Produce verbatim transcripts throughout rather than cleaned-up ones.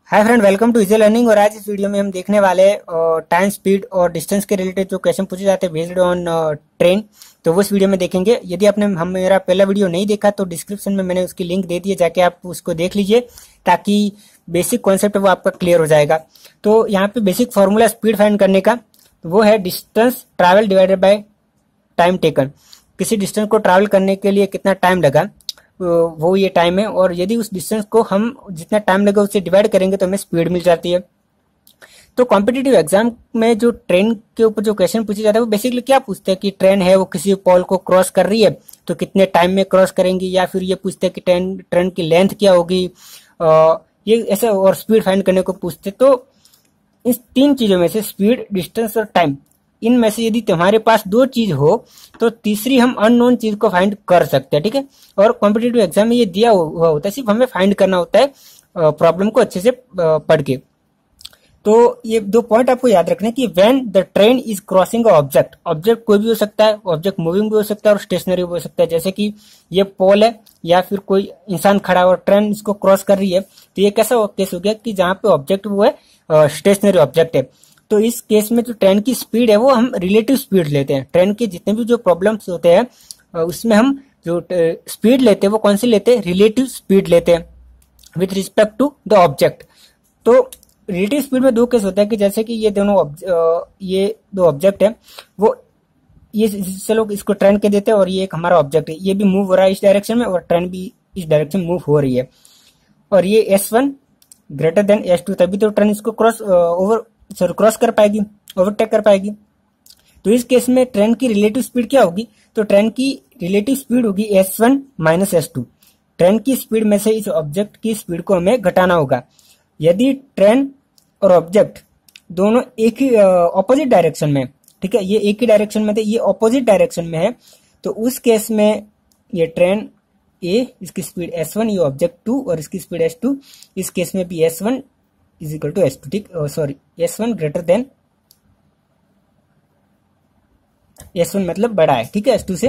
Hi friend, welcome to Easy Learning. और आज इस वीडियो में हम देखने वाले टाइम स्पीड और डिस्टेंस के रिलेटेड जो क्वेश्चन पूछे जाते हैं बेस्ड ऑन ट्रेन, तो वो इस वीडियो में देखेंगे। यदि आपने हम मेरा पहला वीडियो नहीं देखा तो डिस्क्रिप्शन में मैंने उसकी लिंक दे दी है, जाके आप उसको देख लीजिए ताकि बेसिक कॉन्सेप्ट वो आपका क्लियर हो जाएगा। तो यहाँ पे बेसिक फॉर्मूला स्पीड फाइंड करने का तो वो है distance travel divided by time taken. किसी डिस्टेंस को ट्रैवल करने के लिए कितना टाइम लगा वो ये टाइम है, और यदि उस डिस्टेंस को हम जितना टाइम लगा उससे डिवाइड करेंगे तो हमें स्पीड मिल जाती है। तो कॉम्पिटिटिव एग्जाम में जो ट्रेन के ऊपर जो क्वेश्चन पूछे जाते हैं वो बेसिकली क्या पूछते हैं कि ट्रेन है वो किसी पोल को क्रॉस कर रही है तो कितने टाइम में क्रॉस करेंगी, या फिर ये पूछते हैं कि ट्रेन ट्रेन की लेंथ क्या होगी, आ, ये ऐसे, और स्पीड फाइंड करने को पूछते। तो इस तीन चीजों में से स्पीड, डिस्टेंस और टाइम, इनमें से यदि तुम्हारे पास दो चीज हो तो तीसरी हम अननोन चीज को फाइंड कर सकते हैं, ठीक है। और कॉम्पिटिटिव एग्जाम में ये दिया हुआ होता है, सिर्फ हमें फाइंड करना होता है प्रॉब्लम को अच्छे से पढ़ के। तो ये दो पॉइंट आपको याद रखने कि when the train is crossing a object, object कोई भी हो सकता है, ऑब्जेक्ट मूविंग भी हो सकता है और स्टेशनरी भी हो सकता है। जैसे कि ये पोल है या फिर कोई इंसान खड़ा है और ट्रेन इसको क्रॉस कर रही है, तो ये कैसा केस हो गया कि जहाँ पे ऑब्जेक्ट वो है स्टेशनरी ऑब्जेक्ट है। तो इस केस में जो ट्रेन की स्पीड है वो हम रिलेटिव स्पीड लेते हैं। ट्रेन के जितने भी जो प्रॉब्लम्स होते हैं उसमें हम जो स्पीड लेते हैं वो कौन सी लेते हैं, रिलेटिव स्पीड लेते हैं with respect to the object. तो रिलेटिव स्पीड में दो केस होता है कि जैसे कि ये दोनों ये दो ऑब्जेक्ट है, वो ये चलो इसको ट्रेन के देते हैं और ये एक हमारा ऑब्जेक्ट है, ये भी मूव हो रहा है इस डायरेक्शन में और ट्रेन भी इस डायरेक्शन मूव हो रही है, और ये S one greater than S two, तभी तो ट्रेन इसको क्रॉस ओवर सॉरी क्रॉस कर पाएगी, ओवरटेक कर पाएगी। तो इस केस में ट्रेन की रिलेटिव स्पीड क्या होगी, तो ट्रेन की रिलेटिव स्पीड होगी S one minus S two. Train की स्पीड में से इस ऑब्जेक्ट की स्पीड को हमें घटाना होगा। यदि ट्रेन और ऑब्जेक्ट दोनों एक ही ऑपोजिट डायरेक्शन में, ठीक है, ये एक ही डायरेक्शन में थे, ये ऑपोजिट डायरेक्शन में है, तो उस केस में ये ट्रेन ए, इसकी स्पीड एस वन, ये ऑब्जेक्ट टू और इसकी स्पीड एस टू, इस केस में भी S one is equal to S two, ठीक, sorry S one greater than S one मतलब बड़ा है, ठीक है, एस टू से,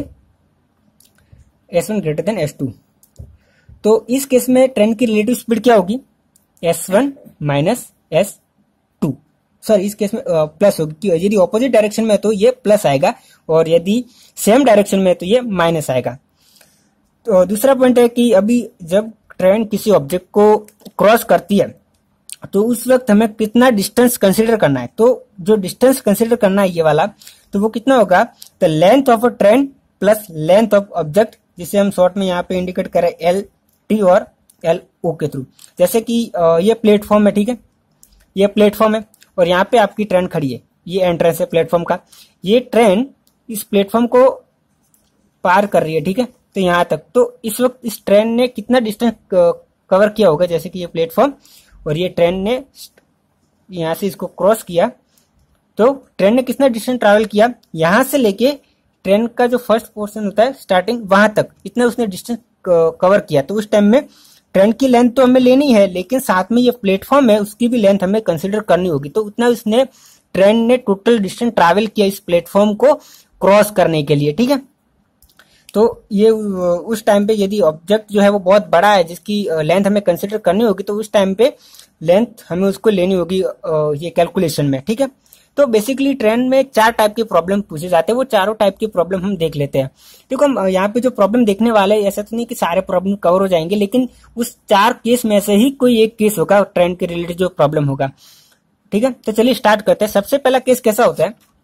S one greater than S two. तो इस केस में ट्रेन की रिलेटिव स्पीड क्या होगी, S one minus S two, sorry इस केस में प्लस होगी। यदि ऑपोजिट डायरेक्शन में है तो ये प्लस आएगा और यदि सेम डायरेक्शन में है तो ये माइनस आएगा। तो दूसरा पॉइंट है कि अभी जब ट्रेन किसी ऑब्जेक्ट को क्रॉस करती है तो उस वक्त हमें कितना डिस्टेंस कंसीडर करना है। तो जो डिस्टेंस कंसीडर करना है ये वाला, तो वो कितना होगा, the length of a train plus length of object, जिसे हम शॉर्ट में यहाँ पे इंडिकेट करें एल टी और एल ओ के थ्रू। जैसे कि ये प्लेटफॉर्म है, ठीक है, ये प्लेटफॉर्म है और यहाँ पे आपकी ट्रेन खड़ी है, ये एंट्रेंस है प्लेटफॉर्म का। ये ट्रेन इस प्लेटफॉर्म को पार कर रही है, ठीक है, तो यहाँ तक। तो इस वक्त इस ट्रेन ने कितना डिस्टेंस कवर किया होगा, जैसे कि ये प्लेटफॉर्म और ये ट्रेन ने यहां से इसको क्रॉस किया, तो ट्रेन ने कितना डिस्टेंस ट्रैवल किया, यहां से लेके ट्रेन का जो फर्स्ट पोर्शन होता है स्टार्टिंग वहां तक, इतना उसने डिस्टेंस कवर किया। तो उस टाइम में ट्रेन की लेंथ तो हमें लेनी है, लेकिन साथ में ये प्लेटफॉर्म है उसकी भी लेंथ हमें कंसिडर करनी होगी। तो उतना उसने ट्रेन ने टोटल डिस्टेंस ट्रैवल किया इस प्लेटफॉर्म को क्रॉस करने के लिए, ठीक है। तो ये उस टाइम पे यदि ऑब्जेक्ट जो है वो बहुत बड़ा है जिसकी लेंथ हमें कंसिडर करनी होगी, तो उस टाइम पे लेंथ हमें उसको लेनी होगी ये कैलकुलेशन में, ठीक है। तो बेसिकली ट्रेन में चार टाइप के प्रॉब्लम पूछे जाते हैं, वो चारों टाइप के प्रॉब्लम हम देख लेते हैं। देखो हम यहाँ पे जो प्रॉब्लम देखने वाले हैं, ऐसा तो नहीं कि सारे प्रॉब्लम कवर हो जाएंगे, लेकिन उस चार केस में से ही कोई एक केस होगा ट्रेन के रिलेटेड जो प्रॉब्लम होगा, ठीक है। तो चलिए स्टार्ट करते हैं। सबसे पहला केस कैसा होता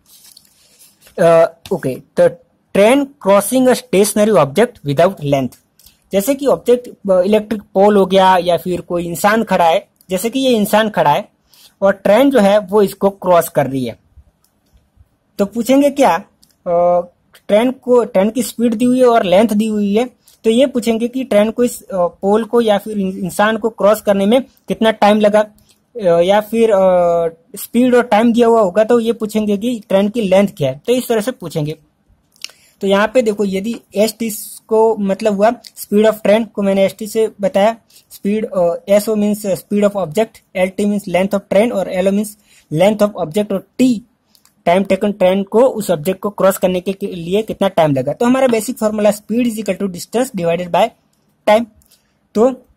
है, ओके, तो train crossing a stationary object without length. जैसे कि ऑब्जेक्ट इलेक्ट्रिक पोल हो गया या फिर कोई इंसान खड़ा है, जैसे कि ये इंसान खड़ा है और ट्रेन जो है वो इसको क्रॉस कर रही है। तो पूछेंगे क्या, ट्रेन को ट्रेन की स्पीड दी हुई है और लेंथ दी हुई है, तो ये पूछेंगे कि ट्रेन को इस पोल को या फिर इंसान को क्रॉस करने में कितना टाइम लगा, या फिर स्पीड और टाइम दिया हुआ होगा तो ये पूछेंगे कि ट्रेन की लेंथ क्या है। तो इस तरह से पूछेंगे। तो यहाँ पे देखो, यदि एस टी को मतलब हुआ स्पीड ऑफ ट्रेन को मैंने एस टी से बताया, speed S O means speed of object, L T means length of train और L O means length of object, और टी टाइम टेकन ट्रेन को उस ऑब्जेक्ट को क्रॉस करने के लिए कितना टाइम लगा। तो हमारा basic formula speed is equal to distance divided by time. तो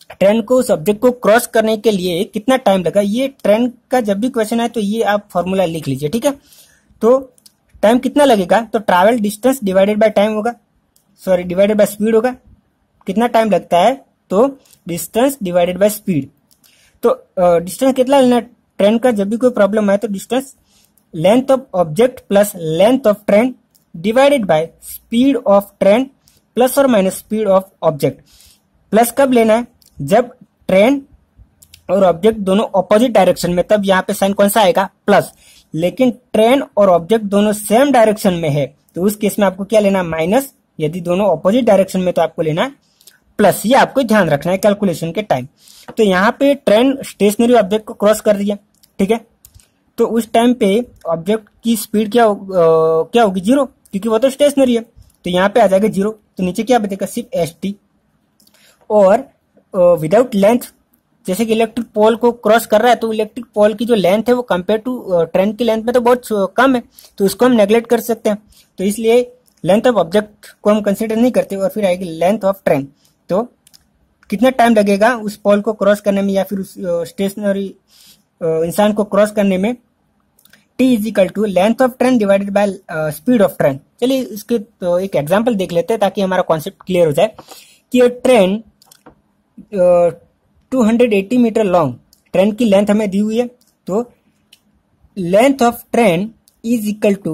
ट्रेन को उस ऑब्जेक्ट को क्रॉस करने के लिए कितना टाइम लगा, ये ट्रेन का जब भी क्वेश्चन है तो ये आप फॉर्मूला लिख लीजिए, ठीक है। तो टाइम कितना लगेगा, तो travel distance divided by time होगा, सॉरी डिवाइडेड बाय स्पीड होगा। कितना टाइम लगता है, तो डिस्टेंस डिवाइडेड बाय स्पीड। तो डिस्टेंस कितना लेना ट्रेन का, जब भी कोई प्रॉब्लम है तो distance length of object plus length of train divided by speed of train plus और minus speed of object. Plus कब लेना है, जब ट्रेन और ऑब्जेक्ट दोनों ऑपोजिट डायरेक्शन में, तब यहाँ पे साइन कौन सा आएगा, प्लस। लेकिन ट्रेन और ऑब्जेक्ट दोनों सेम डायरेक्शन में है तो उस केस में आपको क्या लेना, माइनस। यदि दोनों ऑपोजिट डायरेक्शन में तो आपको लेना प्लस। ये आपको ध्यान रखना है कैलकुलेशन के टाइम। तो यहाँ पे ट्रेन स्टेशनरी ऑब्जेक्ट को क्रॉस कर रही है, ठीक है। तो उस टाइम पे ऑब्जेक्ट की स्पीड क्या हो, आ, क्या होगी, जीरो, क्योंकि वो तो स्टेशनरी है। तो यहाँ पे आ जाएगा जीरो, तो नीचे क्या बचेगा, सिर्फ एस टी। और विदाउट लेंथ, जैसे कि इलेक्ट्रिक पोल को क्रॉस कर रहा है तो इलेक्ट्रिक पोल की जो लेंथ है वो कंपेयर टू ट्रेन की लेंथ में तो बहुत कम है, तो उसको हम नेग्लेक्ट कर सकते हैं। तो इसलिए लेंथ ऑफ ऑब्जेक्ट को हम कंसीडर नहीं करते, और फिर आएगी लेंथ ऑफ ट्रेन। तो कितना टाइम लगेगा उस पोल को क्रॉस करने में या फिर उस स्टेशनरी इंसान को क्रॉस करने में, T is equal to length of train divided by speed of train. चलिए इसके तो एक एग्जांपल देख लेते हैं ताकि हमारा कॉन्सेप्ट क्लियर हो जाए कि ये train two hundred eighty metre long, train की लेंथ हमें दी हुई है। तो length of train is equal to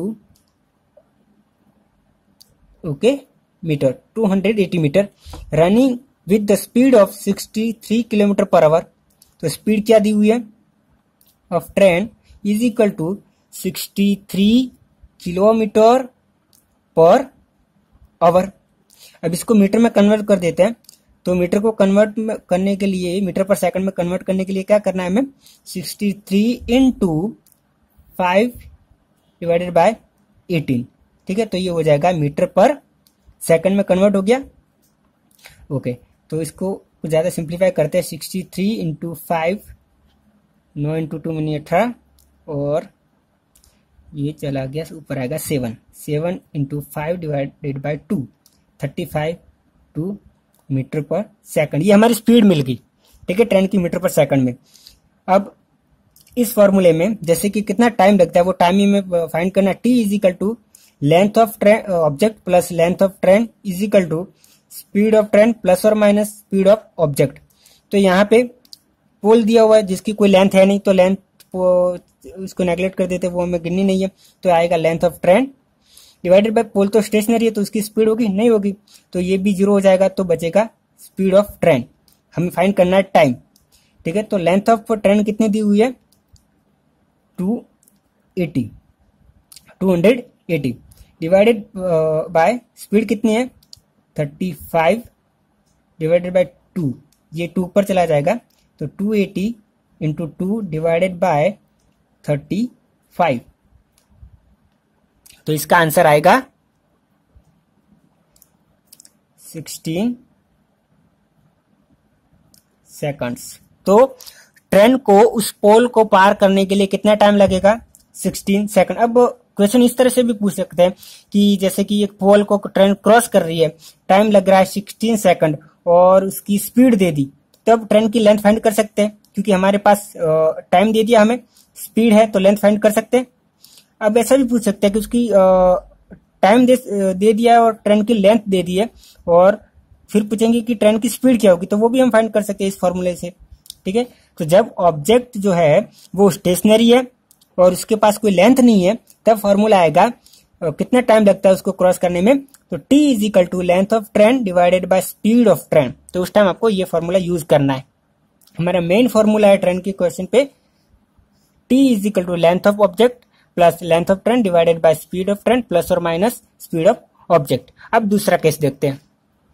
okay metre, two hundred eighty metre, running with the speed of sixty three kilometre per hour. तो स्पीड क्या दी हुई है of train is equal to sixty three kilometre per hour. अब इसको metre में convert कर देते हैं। तो मीटर को कन्वर्ट करने के लिए, मीटर पर सेकंड में कन्वर्ट करने के लिए क्या करना है हमें, sixty three into five divided by eighteen, ठीक है। तो ये हो जाएगा मीटर पर सेकंड में कन्वर्ट हो गया। ओके, तो इसको कुछ ज्यादा सिंप्लीफाई करते हैं, सिक्सटी थ्री इंटू फाइव, नौ इंटू टू मिनी अठारह, और ये चला गया ऊपर आएगा seven, seven into five divided by two, thirty five two metre per second. ये हमारी स्पीड मिल गई, ठीक है, ट्रेन की मीटर पर सेकंड में। अब इस फॉर्मूले में जैसे कि कितना टाइम लगता है वो टाइम ही में फाइंड करना, T is equal to length of train object plus length of train is equal to speed of train plus और माइनस स्पीड ऑफ ऑब्जेक्ट। तो यहाँ पे पोल दिया हुआ है जिसकी कोई लेंथ है नहीं, तो लेंथ उसको नेग्लेक्ट कर देते, वो हमें गिननी नहीं है। तो आएगा length of train divided by pole, तो स्टेशनरी है तो उसकी स्पीड होगी, नहीं होगी, तो ये भी जीरो हो जाएगा, तो बचेगा स्पीड ऑफ ट्रेन। हमें फाइंड करना है टाइम, ठीक है। तो लेंथ ऑफ ट्रेन कितनी दी हुई है, two eighty, two hundred eighty divided by speed कितनी है, thirty five divided by two, ये टू पर चला जाएगा, तो two eighty into two divided by thirty five. तो इसका आंसर आएगा सिक्सटीन सेकंड्स। तो ट्रेन को उस पोल को पार करने के लिए कितना टाइम लगेगा, सिक्सटीन सेकंड। अब क्वेश्चन इस तरह से भी पूछ सकते हैं कि जैसे कि एक पोल को ट्रेन क्रॉस कर रही है, टाइम लग रहा है सिक्सटीन सेकंड और उसकी स्पीड दे दी, तब ट्रेन की लेंथ फाइंड कर सकते हैं, क्योंकि हमारे पास टाइम दे दिया, हमें स्पीड है तो लेंथ फाइंड कर सकते हैं। अब ऐसा भी पूछ सकते हैं कि उसकी टाइम दे, दे दिया और ट्रेन की लेंथ दे दी है, और फिर पूछेंगे कि ट्रेन की स्पीड क्या होगी, तो वो भी हम फाइंड कर सकते हैं इस फॉर्मूले से, ठीक है। तो जब ऑब्जेक्ट जो है वो स्टेशनरी है और उसके पास कोई लेंथ नहीं है, तब फॉर्मूला आएगा कितना टाइम लगता है उसको क्रॉस करने में, तो T is equal to length of train divided by speed of train. तो उस टाइम आपको ये फॉर्मूला यूज करना है। हमारा मेन फॉर्मूला है ट्रेन के क्वेश्चन पे, T is equal to length of object plus length of train divided by speed of train plus और माइनस स्पीड ऑफ ऑब्जेक्ट। अब दूसरा केस देखते हैं,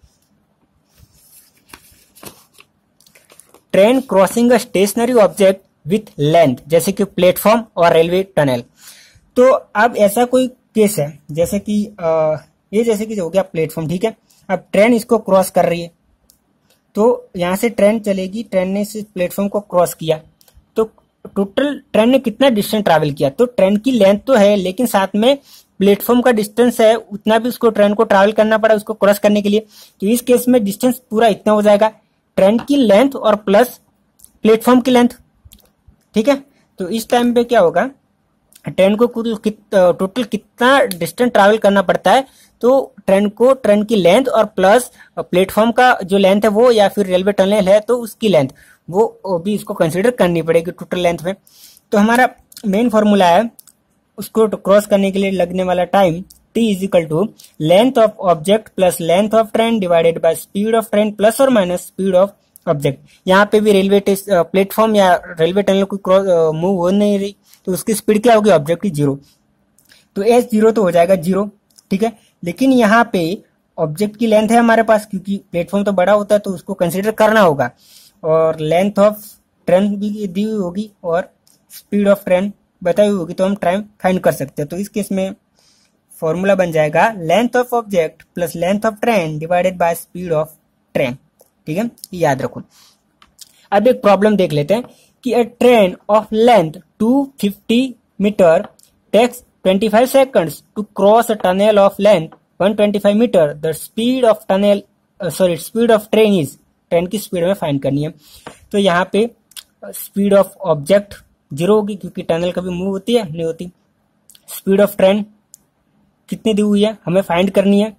train crossing a stationary object with length, जैसे कि platform और railway tunnel. तो अब ऐसा कोई केस है जैसे कि आ, ये जैसे कि हो गया प्लेटफॉर्म, ठीक है। अब ट्रेन इसको क्रॉस कर रही है, तो यहां से ट्रेन चलेगी, ट्रेन ने इस प्लेटफॉर्म को क्रॉस किया, तो टोटल ट्रेन ने कितना डिस्टेंस ट्रैवल किया, तो ट्रेन की लेंथ तो है लेकिन साथ में प्लेटफॉर्म का डिस्टेंस है, उतना भी उसको ट्रेन को ट्रैवल करना पड़ा उसको क्रॉस करने के लिए। तो इस केस में डिस्टेंस पूरा इतना हो जाएगा, ट्रेन की लेंथ और प्लस प्लेटफॉर्म की लेंथ, ठीक है। तो इस टाइम पे क्या होगा, ट्रेन को कुल कित, टोटल कितना डिस्टेंस ट्रैवल करना पड़ता है, तो ट्रेन को ट्रेन की लेंथ और प्लस प्लेटफॉर्म का जो लेंथ है वो, या फिर रेलवे टनल है तो उसकी लेंथ, वो भी इसको कंसिडर करनी पड़ेगी टोटल लेंथ में। तो हमारा मेन फॉर्मूला है, उसको क्रॉस करने के लिए लगने वाला time t is equal to length of object plus length of train divided by speed of train plus और माइनस स्पीड ऑफ ऑब्जेक्ट। यहाँ पे भी रेलवे प्लेटफॉर्म या रेलवे टनल कोई क्रॉस मूव हो नहीं रही, तो उसकी स्पीड क्या होगी, ऑब्जेक्ट की जीरो, तो एस जीरो तो हो जाएगा जीरो, ठीक है। लेकिन यहाँ पे ऑब्जेक्ट की लेंथ है हमारे पास, क्योंकि प्लेटफॉर्म तो बड़ा होता है तो उसको कंसिडर करना होगा, और लेंथ ऑफ ट्रेन भी दी हुई होगी और स्पीड ऑफ ट्रेन बताई हुई होगी, तो हम टाइम फाइंड कर सकते हैं। तो इस केस में फॉर्मूला बन जाएगा length of object plus length of train divided by speed of train, ठीक है, याद रखो। अब एक प्रॉब्लम देख लेते हैं कि a train of length two fifty metre takes twenty five seconds to cross a tunnel of length one twenty five metre, the speed of tunnel sorry speed of train is, train की speed में find करनी है। तो यहाँ पे speed of object zero होगी, क्योंकि tunnel कभी मूव होती है, नहीं होती। स्पीड ऑफ ट्रेन कितनी दी हुई है हमें फाइंड करनी है,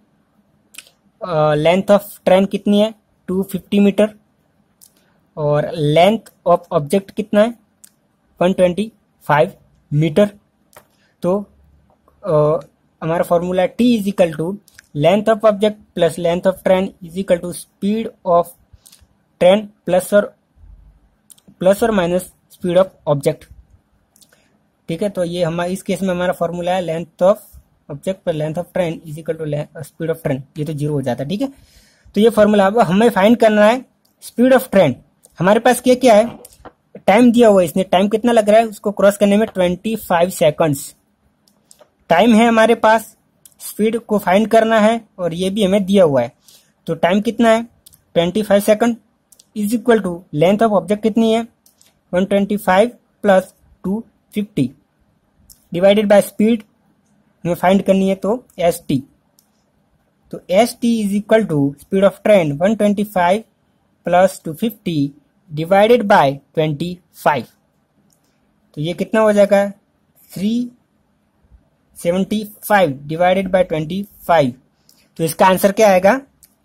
लेंथ ऑफ ट्रेन कितनी है टू फिफ्टी मीटर, और लेंथ ऑफ ऑब्जेक्ट कितना है वन ट्वेंटी फाइव मीटर। तो uh, हमारा formula t is equal to length of object plus length of train is equal to speed of train plus और plus और minus speed of object, ठीक है। तो ये हमारा इस केस में हमारा फॉर्मूला है लेंथ ऑफ ऑब्जेक्ट पर length of train is equal to speed of train, ये तो जीरो हो जाता है, ठीक है। तो ये फॉर्मूला, अब हमें फाइंड करना है स्पीड ऑफ ट्रेन। हमारे पास क्या क्या है, टाइम दिया हुआ है, इसने टाइम कितना लग रहा है उसको क्रॉस करने में ट्वेंटी फाइव सेकंड्स टाइम है हमारे पास, स्पीड को फाइंड करना है और ये भी हमें दिया हुआ है। तो टाइम कितना है twenty five second is equal to length of object कितनी है one twenty five plus two fifty divided by speed हमें फाइंड करनी है, तो एस टी। तो S T is equal to speed of train one twenty five plus two fifty divided by twenty five, तो ये कितना हो जाएगा three seventy five divided by twenty five. तो इसका आंसर क्या आएगा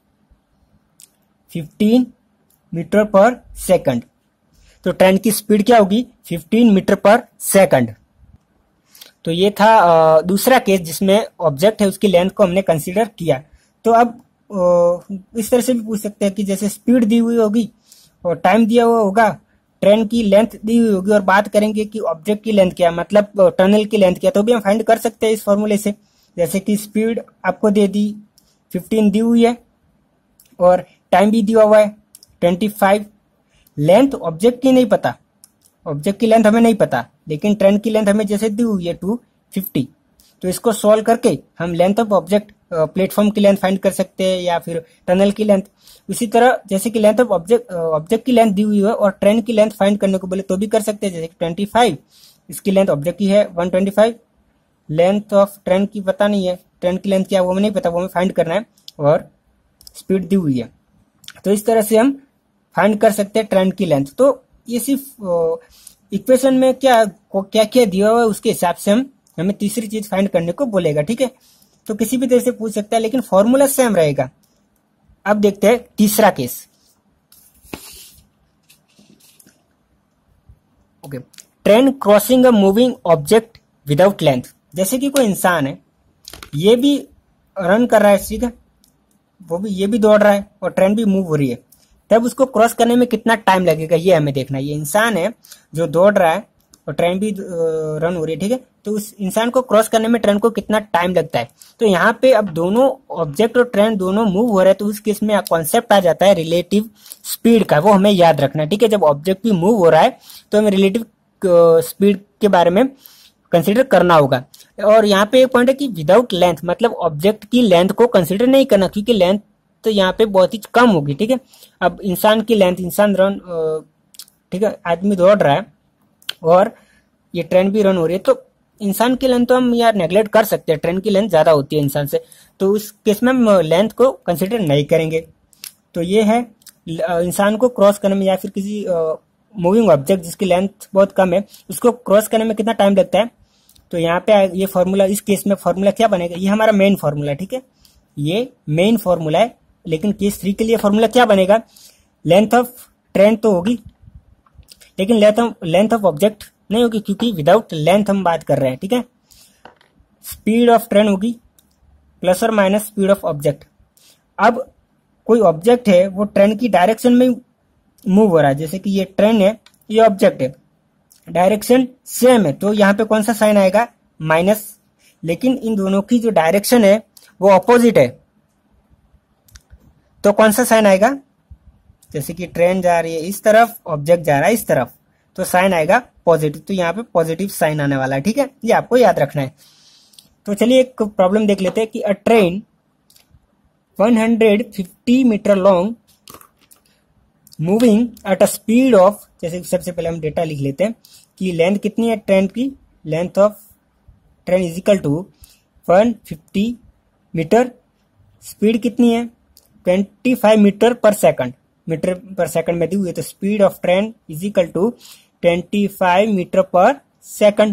फिफ्टीन मीटर पर सेकंड। तो ट्रेन की स्पीड क्या होगी फिफ्टीन मीटर पर सेकंड। तो ये था आ, दूसरा केस जिसमें ऑब्जेक्ट है उसकी लेंथ को हमने कंसीडर किया। तो अब आ, इस तरह से भी पूछ सकते हैं कि जैसे स्पीड दी हुई होगी और टाइम दिया हुआ होगा, ट्रेन की लेंथ दी हुई होगी और बात करेंगे कि ऑब्जेक्ट की लेंथ क्या, मतलब टनल की लेंथ क्या, तो भी हम फाइंड कर सकते हैं इस फॉर्मूले से। जैसे कि स्पीड आपको दे दी फिफ्टीन दी हुई है और टाइम भी दिया हुआ है ट्वेंटी फाइव, लेंथ ऑब्जेक्ट की नहीं पता, ऑब्जेक्ट की लेंथ हमें नहीं पता, लेकिन ट्रेन की लेंथ हमें जैसे दी हुई है टू फिफ्टी। तो इसको सॉल्व करके हम लेंथ ऑफ ऑब्जेक्ट प्लेटफॉर्म की लेंथ फाइंड कर सकते हैं या फिर टनल की लेंथ। उसी तरह जैसे कि लेंथ ऑफ ऑब्जेक्ट ऑब्जेक्ट की लेंथ दी हुई है और ट्रेन की लेंथ फाइंड करने को बोले तो भी कर सकते हैं। जैसे कि ट्वेंटी फाइव, इसकी लेंथ ऑब्जेक्ट की है one twenty five, length of train की पता नहीं है, ट्रेन की लेंथ क्या वो हमें नहीं पता, वो हमें फाइंड करना है, और स्पीड दी हुई है। तो इस तरह से हम फाइंड कर सकते हैं ट्रेन की लेंथ। तो ये सिर्फ इक्वेशन में क्या क्या क्या दिया हुआ है उसके हिसाब से हम हमें तीसरी चीज फाइंड करने को बोलेगा, ठीक है। तो किसी भी तरह से पूछ सकता है, लेकिन फॉर्मूला सेम रहेगा। अब देखते हैं तीसरा case. Okay, train crossing a moving object without length. जैसे कि कोई इंसान है, ये भी रन कर रहा है, ठीक है, वो भी ये भी दौड़ रहा है और ट्रेन भी मूव हो रही है, तब उसको क्रॉस करने में कितना टाइम लगेगा ये हमें देखना है। ये इंसान है जो दौड़ रहा है और ट्रेन भी रन हो रही है, ठीक है, तो उस इंसान को क्रॉस करने में ट्रेन को कितना टाइम लगता है। तो यहाँ पे अब दोनों ऑब्जेक्ट और ट्रेन दोनों मूव हो रहे हैं, तो उस केस में कॉन्सेप्ट आ जाता है रिलेटिव स्पीड का, वो हमें याद रखना है, ठीक है। जब ऑब्जेक्ट भी मूव हो रहा है तो हमें रिलेटिव स्पीड के बारे में कंसिडर करना होगा। और यहाँ पे एक पॉइंट है कि विदाउट लेंथ, मतलब ऑब्जेक्ट की लेंथ को कंसिडर नहीं करना, क्योंकि लेंथ तो यहाँ पे बहुत ही कम होगी, ठीक है। अब इंसान की लेंथ, इंसान रन, ठीक है, आदमी दौड़ रहा है और ये ट्रेन भी रन हो रही है, तो इंसान की लेंथ तो हम यार नेग्लेक्ट कर सकते हैं, ट्रेन की लेंथ ज्यादा होती है इंसान से, तो उस केस में हम लेंथ को कंसिडर नहीं करेंगे। तो ये है इंसान को क्रॉस करने में या फिर किसी मूविंग ऑब्जेक्ट जिसकी लेंथ बहुत कम है उसको क्रॉस करने में कितना टाइम लगता है। तो यहाँ पे ये फॉर्मूला, इस केस में फॉर्मूला क्या बनेगा, ये हमारा मेन फॉर्मूला है, ठीक है, ये मेन फॉर्मूला है। लेकिन केस थ्री के लिए फॉर्मूला क्या बनेगा, लेंथ ऑफ ट्रेन तो होगी लेकिन length of length of object नहीं होगी, क्योंकि विदाउट लेंथ हम बात कर रहे हैं, ठीक है। स्पीड ऑफ ट्रेन होगी प्लस और माइनस स्पीड ऑफ ऑब्जेक्ट। अब कोई ऑब्जेक्ट है वो ट्रेन की डायरेक्शन में मूव हो रहा है, जैसे कि ये ट्रेन है, ये ऑब्जेक्ट है, डायरेक्शन सेम है, तो यहाँ पे कौन सा साइन आएगा, माइनस। लेकिन इन दोनों की जो डायरेक्शन है वो ऑपोजिट है, तो कौन सा साइन आएगा, जैसे कि ट्रेन जा रही है इस तरफ, ऑब्जेक्ट जा रहा है इस तरफ, तो साइन आएगा पॉजिटिव, तो यहाँ पे पॉजिटिव साइन आने वाला है, ठीक है, ये आपको याद रखना है। तो चलिए एक प्रॉब्लम देख लेते हैं कि a train one hundred fifty metre long moving at a speed of, जैसे सबसे पहले हम डेटा लिख लेते हैं कि लेंथ कितनी है ट्रेन की, length of train is equal to one hundred fifty metre, speed कितनी है twenty-five metre per second, metre per second में दी हुई है, तो speed of train is equal to twenty-five metre per second.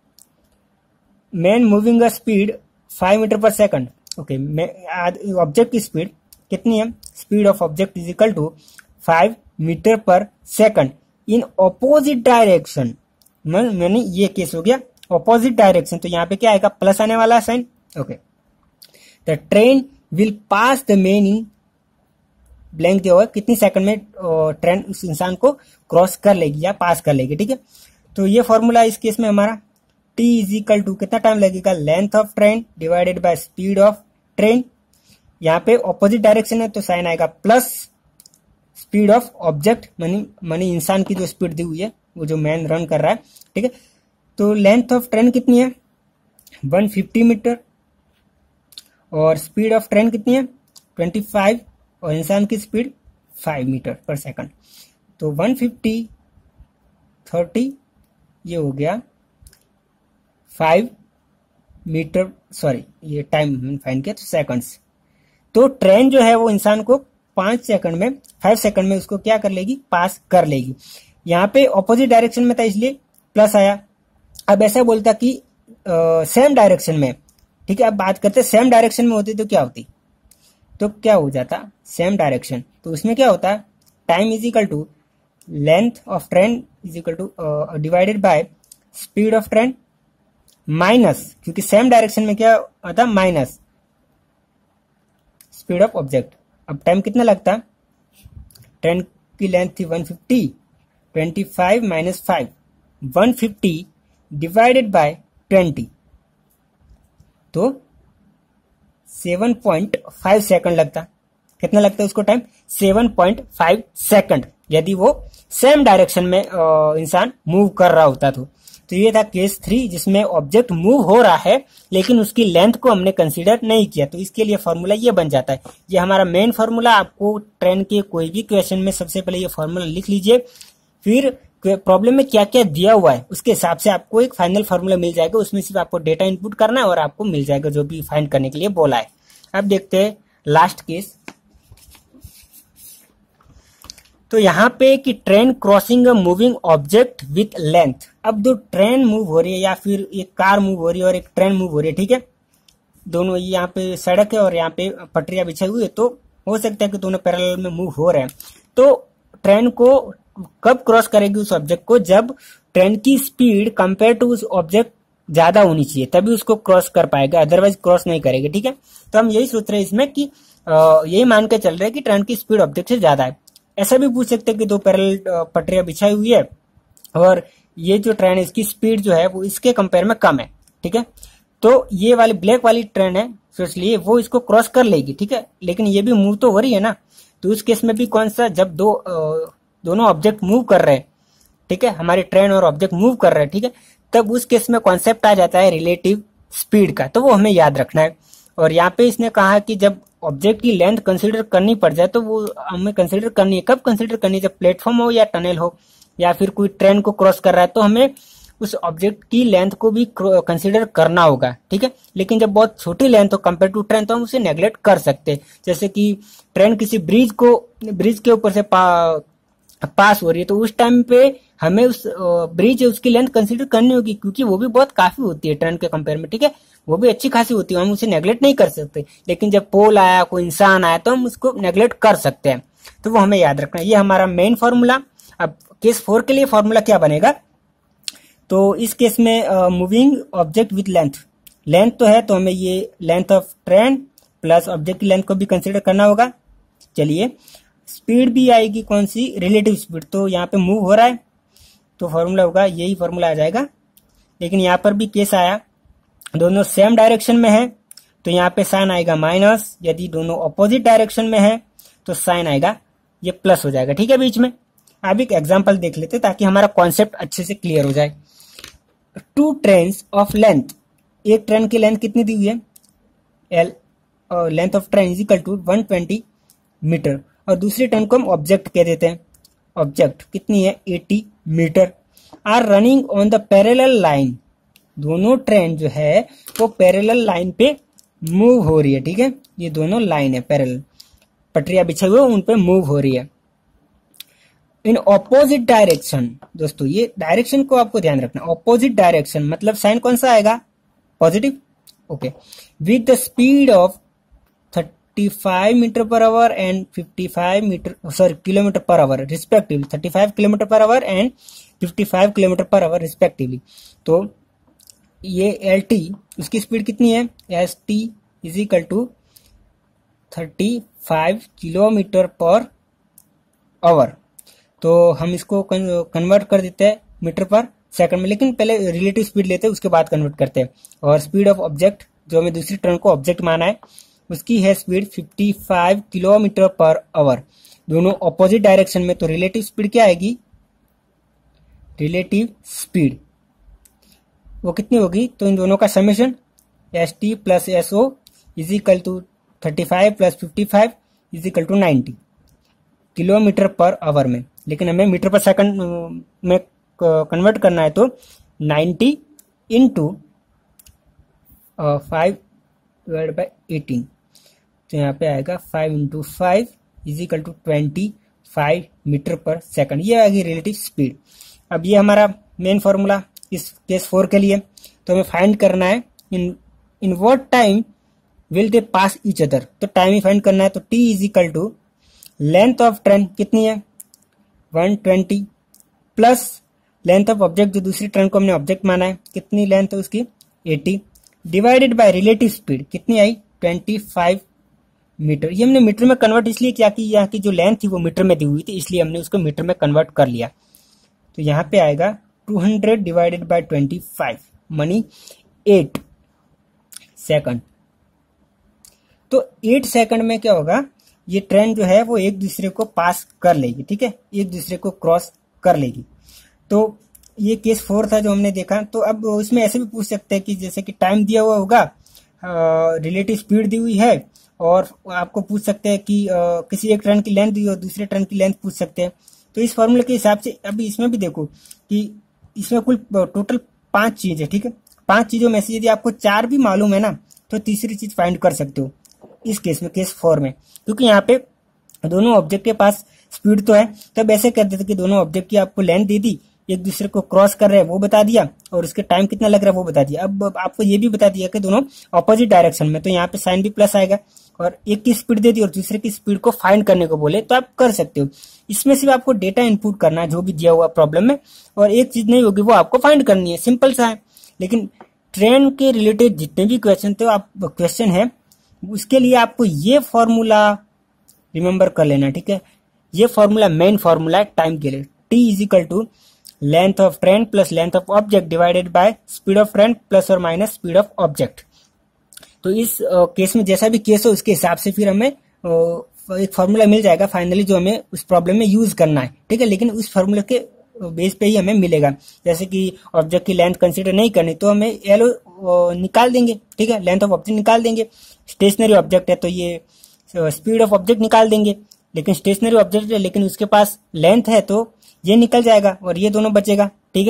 Man moving a speed five metre per second, okay, object की speed कितनी है, speed of object is equal to five metre per second in opposite direction. मैंने ये case हो गया opposite direction, तो यहाँ पे क्या आएगा, प्लस आने वाला sign, okay. The train will pass the man in blank दिया हुआ है, कितनी सेकंड में ट्रेन उस इंसान को क्रॉस कर लेगी या पास कर लेगी, ठीक है। तो ये फॉर्मूला इस केस में हमारा t इज इक्वल टू कितना टाइम लगेगा, length of train divided by speed of train, यहाँ पे ऑपोजिट डायरेक्शन है तो साइन आएगा प्लस स्पीड ऑफ ऑब्जेक्ट, मनी मनी इंसान की जो स्पीड दी हुई है वो जो मैन रन कर रहा है, ठीक है। तो लेंथ ऑफ ट्रेन कितनी है one hundred fifty मीटर और स्पीड ऑफ ट्रेन कितनी है twenty-five और इंसान की speed five metre per second, तो one hundred fifty thirty ये हो गया five मीटर, सॉरी ये टाइम फाइंड किया तो सेकंड्स, तो ट्रेन जो है वो इंसान को पांच सेकंड में फाइव सेकंड में उसको क्या कर लेगी, पास कर लेगी। यहाँ पे ऑपोजिट डायरेक्शन में था इसलिए प्लस आया। अब ऐसा बोलता कि सेम डायरेक्शन में, ठीक है, अब बात करते सेम डायरेक्शन में होती तो क्या होती, तो क्या हो जाता सेम डायरेक्शन, तो उसमें क्या होता time is equal to length of train is equal to divided by speed of train minus, क्योंकि सेम डायरेक्शन में क्या होता माइनस स्पीड ऑफ ऑब्जेक्ट। अब टाइम कितना लगता, ट्रेन की लेंथ थी one fifty, twenty-five minus five, one fifty divided by twenty, तो seven point five सेकंड लगता। कितना लगता है उसको time, seven point five second, यदि वो सेम डायरेक्शन में इंसान मूव कर रहा होता तो। तो ये था केस थ्री जिसमें ऑब्जेक्ट मूव हो रहा है लेकिन उसकी लेंथ को हमने कंसीडर नहीं किया, तो इसके लिए फॉर्मूला ये बन जाता है। ये हमारा मेन फॉर्मूला, आपको ट्रेन के कोई भी क्वेश्चन में सबसे पहले ये फॉर्मूला लिख लीजिए, फिर प्रॉब्लम में क्या क्या दिया हुआ है उसके हिसाब से आपको एक फाइनल फॉर्मूला मिल जाएगा, उसमें सिर्फ आपको डेटा इनपुट करना है और आपको मिल जाएगा जो भी फाइंड करने के लिए बोला है। अब देखते हैं लास्ट केस। तो यहाँ पे कि train crossing a moving object with length. अब दो ट्रेन मूव हो रही है या फिर एक कार मूव हो रही है और एक ट्रेन मूव हो रही है, ठीक है, दोनों यहाँ पे सड़क है और यहाँ पे पटरियां बिछाई हुई है, तो हो सकता है कि दोनों पैरेलल में मूव हो रहे हैं। तो ट्रेन को कब क्रॉस करेगी उस ऑब्जेक्ट को, जब ट्रेन की स्पीड कंपेयर टू उस ऑब्जेक्ट ज्यादा होनी चाहिए, तभी उसको क्रॉस कर पाएगा, अदरवाइज क्रॉस नहीं करेगा, ठीक है। तो हम यही सोच रहे हैं इसमें कि यही मान के चल रहे हैं कि ट्रेन की स्पीड ऑब्जेक्ट से ज्यादा है। ऐसा भी पूछ सकते हैं कि दो पैरेलल पटरियां बिछाई हुई है और ये जो ट्रेन है इसकी स्पीड जो है वो इसके कंपेयर में कम है, ठीक है, तो ये वाली ब्लैक वाली ट्रेन है तो इसलिए वो इसको क्रॉस कर लेगी, ठीक है, लेकिन ये भी मूव तो हो रही है ना, तो उस केस में भी कौन सा, जब दो दोनों ऑब्जेक्ट मूव कर रहे हैं, ठीक है, हमारी ट्रेन और ऑब्जेक्ट मूव कर रहे हैं, ठीक है, तब उस केस में कॉन्सेप्ट आ जाता है रिलेटिव स्पीड का, तो वो हमें याद रखना है। और यहाँ पे इसने कहा कि जब ऑब्जेक्ट की लेंथ कंसीडर करनी पड़ जाए तो वो हमें कंसीडर करनी है, कब कंसीडर करनी है, जब प्लेटफॉर्म हो या टनल हो या फिर कोई ट्रेन को क्रॉस कर रहा है, तो हमें उस ऑब्जेक्ट की लेंथ को भी कंसिडर करना होगा, ठीक है। लेकिन जब बहुत छोटी लेंथ हो कंपेयर टू ट्रेन तो हम उसे नेग्लेक्ट कर सकते हैं। जैसे कि ट्रेन किसी ब्रिज को ब्रिज के ऊपर से पा, पास हो रही है तो उस टाइम पे हमें उस ब्रिज उसकी लेंथ कंसिडर करनी होगी, क्योंकि वो भी बहुत काफी होती है ट्रेन के कंपेयर में, ठीक है। वो भी अच्छी खासी होती है, हम उसे नेग्लेक्ट नहीं कर सकते। लेकिन जब पोल आया, कोई इंसान आया तो हम उसको नेग्लेक्ट कर सकते हैं, तो वो हमें याद रखना है। ये हमारा मेन फॉर्मूला। अब केस फोर के लिए फॉर्मूला क्या बनेगा, तो इस केस में moving object with length, length तो है तो हमें ये length of train plus object की लेंथ को भी कंसिडर करना होगा। चलिए, स्पीड भी आएगी कौन सी, रिलेटिव स्पीड, तो यहाँ पे मूव हो रहा है तो फॉर्मूला होगा यही फॉर्मूला आ जाएगा। लेकिन यहाँ पर भी केस आया, दोनों सेम डायरेक्शन में है तो यहाँ पे साइन आएगा माइनस, यदि दोनों अपोजिट डायरेक्शन में है तो साइन आएगा ये प्लस हो जाएगा, ठीक है बीच में। अब एक एग्जांपल देख लेते ताकि हमारा कॉन्सेप्ट अच्छे से क्लियर हो जाए। टू ट्रेन्स ऑफ लेंथ, एक ट्रेन की लेंथ कितनी दी हुई है, एल, और length of train is equal to one twenty metre, और दूसरी ट्रेन को हम ऑब्जेक्ट कह देते हैं। ऑब्जेक्ट कितनी है, eighty metre, are running on the parallel line, दोनों ट्रेन जो है वो पैरेलल लाइन पे मूव हो रही है, ठीक है। ये दोनों लाइन है पैरेलल, पटरियां बिछे हुए उन पे मूव हो रही है। इन ऑपोजिट डायरेक्शन, दोस्तों ये डायरेक्शन को आपको ध्यान रखना, ऑपोजिट डायरेक्शन मतलब साइन कौन सा आएगा, positive, okay, with the speed of thirty five metre per hour and fifty five metre sorry kilometre per hour respectively, thirty five kilometre per hour and fifty five kilometre per hour respectively. तो ये L T उसकी speed कितनी है, S T is equal to thirty five kilometre per hour. तो हम इसको convert कर देते हैं मीटर पर सेकंड में, लेकिन पहले रिलेटिव स्पीड लेते हैं उसके बाद कन्वर्ट करते हैं। और स्पीड ऑफ ऑब्जेक्ट, जो हमें दूसरी ट्रेन को ऑब्जेक्ट माना है, उसकी है speed fifty five kilometre per hour, दोनों ऑपोजिट डायरेक्शन में। तो रिलेटिव स्पीड क्या आएगी, रिलेटिव स्पीड वो कितनी होगी, तो इन दोनों का summation S T plus S O is equal to thirty five plus fifty five is equal to ninety kilometre per hour में। लेकिन हमें मीटर पर सेकंड में कन्वर्ट करना है तो ninety into five divide by eighteen, तो यहाँ पे आएगा five into five is equal to twenty five metre per second, ये आएगी रिलेटिव स्पीड। अब ये हमारा मेन फॉर्मूला इस केस फोर के लिए। तो हमें फाइंड करना है in in what time will they pass each other, तो टाइम ही फाइंड करना है। तो T is equal to length of train कितनी है one twenty plus length of object, जो दूसरी ट्रेन को हमने ऑब्जेक्ट माना है, कितनी लेंथ है उसकी eighty, divided by relative speed कितनी आई ट्वेंटी फाइव मीटर। ये हमने मीटर में कन्वर्ट इसलिए किया कि यहाँ की जो लेंथ थी वो मीटर में दी हुई थी, इसलिए हमने उसको मीटर में कन्वर्ट कर लिया। तो यहाँ पे आएगा two hundred divided by twenty five money eight second. तो एट सेकंड में क्या होगा, ये ट्रेन जो है वो एक दूसरे को पास कर लेगी, ठीक है, एक दूसरे को क्रॉस कर लेगी। तो ये केस फोर था जो हमने देखा। तो अब इसमें ऐसे भी पूछ सकते हैं कि जैसे कि टाइम दिया हुआ होगा, रिलेटिव स्पीड दी हुई है, और आपको पूछ सकते हैं कि आ, किसी एक ट्रेन की लेंथ दी हो, दूसरे ट्रेन की लेंथ पूछ सकते हैं। तो इस फॉर्मूले के हिसाब से अभी इसमें भी देखो कि इसमें कुल टोटल पांच चीज है, ठीक है। पांच चीजों में से यदि आपको चार भी मालूम है ना तो तीसरी चीज फाइंड कर सकते हो इस केस में, केस फोर में, क्योंकि यहाँ पे दोनों ऑब्जेक्ट के पास स्पीड तो है। तब ऐसे कर देते कि दोनों ऑब्जेक्ट की आपको लेंथ दे दी, एक दूसरे को क्रॉस कर रहे हैं वो बता दिया, और उसके टाइम कितना लग रहा है वो बता दिया। अब आपको ये भी बता दिया कि दोनों ऑपोजिट डायरेक्शन में, तो यहाँ पे साइन भी प्लस आएगा, और एक की स्पीड दे दी और दूसरे की स्पीड को फाइंड करने को बोले तो आप कर सकते हो। इसमें सिर्फ आपको डेटा इनपुट करना है जो भी दिया हुआ प्रॉब्लम में, और एक चीज नहीं होगी वो आपको फाइंड करनी है, सिंपल सा है। लेकिन ट्रेन के रिलेटेड जितने भी क्वेश्चन थे आप क्वेश्चन है उसके लिए आपको ये फॉर्मूला रिमेंबर कर लेना, ठीक है। ये फॉर्मूला मेन फॉर्मूला है टाइम के लिए, T is equal to length of train plus length of object divided by speed of train plus और माइनस स्पीड ऑफ ऑब्जेक्ट। तो इस केस में जैसा भी केस हो उसके हिसाब से फिर हमें एक फॉर्मूला मिल जाएगा फाइनली, जो हमें उस प्रॉब्लम में यूज करना है, ठीक है। लेकिन उस फॉर्मूले के बेस पे ही हमें मिलेगा। जैसे कि ऑब्जेक्ट की लेंथ कंसीडर नहीं करनी तो हमें एल निकाल देंगे, ठीक है, लेंथ ऑफ ऑब्जेक्ट निकाल देंगे। स्टेशनरी ऑब्जेक्ट है तो ये स्पीड ऑफ ऑब्जेक्ट निकाल देंगे, लेकिन स्टेशनरी ऑब्जेक्ट है लेकिन उसके पास लेंथ है तो ये निकल जाएगा और ये दोनों बचेगा, ठीक है।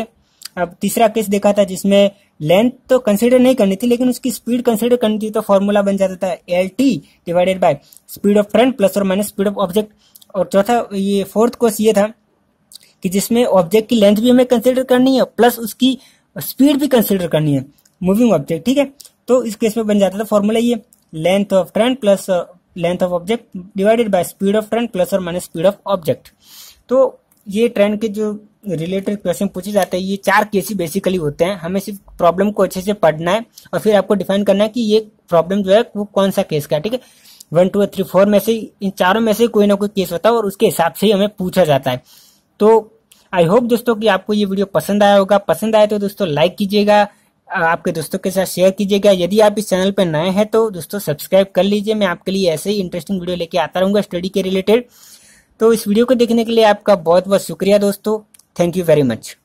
अब तीसरा केस देखा था जिसमें लेंथ तो कंसीडर नहीं करनी थी लेकिन उसकी स्पीड कंसीडर करनी थी, तो फॉर्मूला बन जाता था L T divided by speed of train plus और माइनस स्पीड ऑफ ऑब्जेक्ट। और चौथा ये फोर्थ केस ये था कि जिसमें ऑब्जेक्ट की लेंथ भी हमें कंसीडर करनी है प्लस उसकी स्पीड भी कंसीडर करनी है, मूविंग ऑब्जेक्ट, ठीक है। तो इस केस में बन जाता था फॉर्मूला ये length of train plus length of object divided by speed of train plus और माइनस स्पीड ऑफ ऑब्जेक्ट। तो ये ट्रेन के जो रिलेटेड क्वेश्चन पूछे जाते हैं ये चार केस ही बेसिकली होते हैं। हमें सिर्फ प्रॉब्लम को अच्छे से पढ़ना है और फिर आपको डिफाइन करना है कि ये प्रॉब्लम जो है वो कौन सा केस का है, ठीक है। वन टू थ्री फोर में से इन चारों में से कोई ना कोई केस होता है और उसके हिसाब से ही हमें पूछा जाता है। तो आई होप दोस्तों कि आपको ये वीडियो पसंद आया होगा। पसंद आए तो दोस्तों लाइक कीजिएगा, आपके दोस्तों के साथ शेयर कीजिएगा। यदि आप इस चैनल पर नए हैं तो दोस्तों सब्सक्राइब कर लीजिए। मैं आपके लिए ऐसे ही इंटरेस्टिंग वीडियो लेके आता रहूंगा स्टडी के रिलेटेड। तो इस वीडियो को देखने के लिए आपका बहुत बहुत शुक्रिया दोस्तों। Thank you very much.